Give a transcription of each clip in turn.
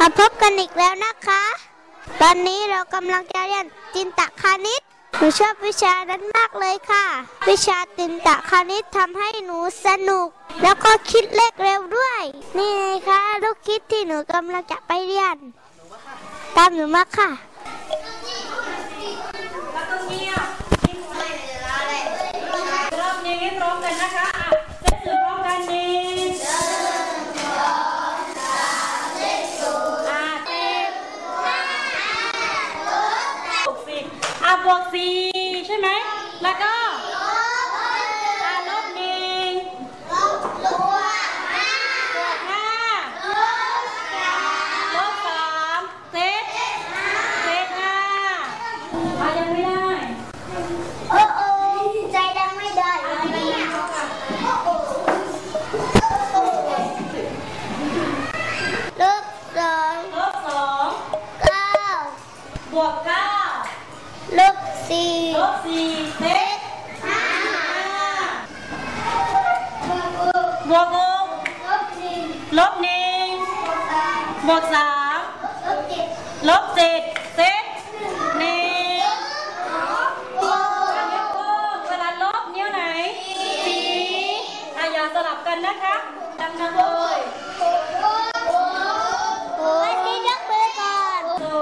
มาพบกันอีกแล้วนะคะตอนนี้เรากำลังจะเรียนจินตคณิตหนูชอบวิชานั้นมากเลยค่ะวิชาจินตคณิตทำให้หนูสนุกแล้วก็คิดเลขเร็วด้วยนี่ไงคะลูกคิดที่หนูกำลังจะไปเรียนตามหนูมาค่ะรอบนี้พร้อมกันนะคะเซตสื่อพร้อมกันนี้บวกสี่ใช่ไหมแล้วก็ลบหนึ่งบวกห้าลบสามเซตห้ายังไม่ได้ใจดังไม่ได้ลบสอง9 บวก9 ลบสี่เซตบวก6ลบ1บวก3ลบ7เซต1เวลาลบนิ้วไหน4อย่าสลับกันนะคะดังๆเลยที่ยกมือก่อน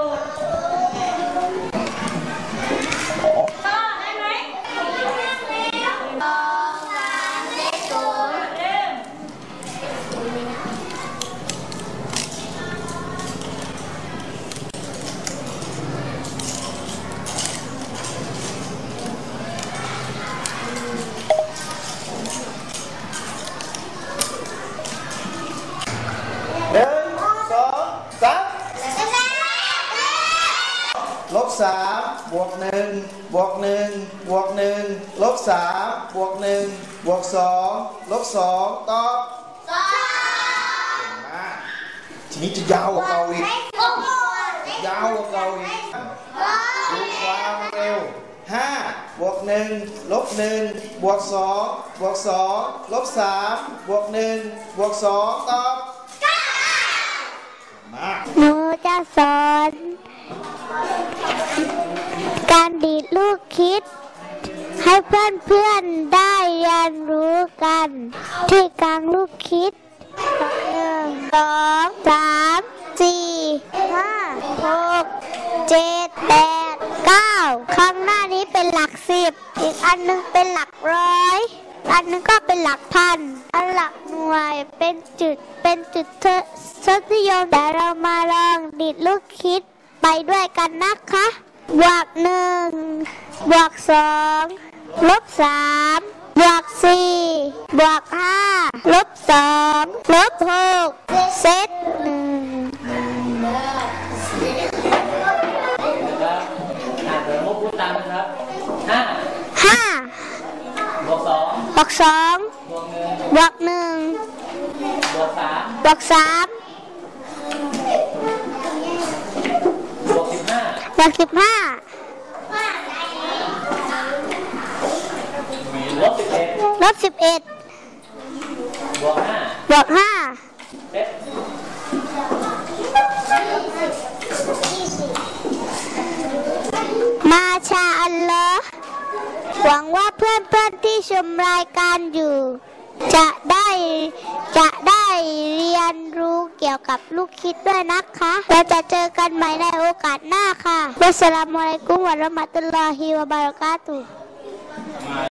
ลบสามบวกหนึ่งบวกหนึ่งบวกหนึ่งลบสามบวกหนึ่งบวกสองลบสองตอบมาทีนี้จะยาวกว่าเก่าอีกยาวกว่าเก่าอีกดูความเร็ว5บวกหนึ่งลบหนึ่งบวกสองบวกสองลบสามบวกหนึ่งบวกสองตอบมาหนูจะสอนการดีดลูกคิดให้เพื่อนๆได้เรียนรู้กันที่กลางลูกคิด1 2 3 4 5 6 7 8 9ข้างหน้านี้เป็นหลัก10อีกอันนึงเป็นหลักร้อยอันนึงก็เป็นหลักพันอันหลักหน่วยเป็นจุดทศนิยมแต่เรามาลองดีดลูกคิดไปด้วยกันนะคะบวก1บวก2ลบ3บวก4บวก5ลบ2ลบ6เซต1 เดี๋ยวพูดตามนะครับ5บวก2 บวก1 บวก3 บวก3 บวก15 บวก15ลบ11 บวก5เซตมาชาอัลลอฮ์หวังว่าเพื่อนๆที่ชมรายการอยู่จะได้เรียนรู้เกี่ยวกับลูกคิดด้วยนะคะเราจะเจอกันใหม่ในโอกาสหน้าค่ะวัสสลามุอะลัยกุมวะเราะมะตุลลอฮิวะบะเราะกาตุฮ์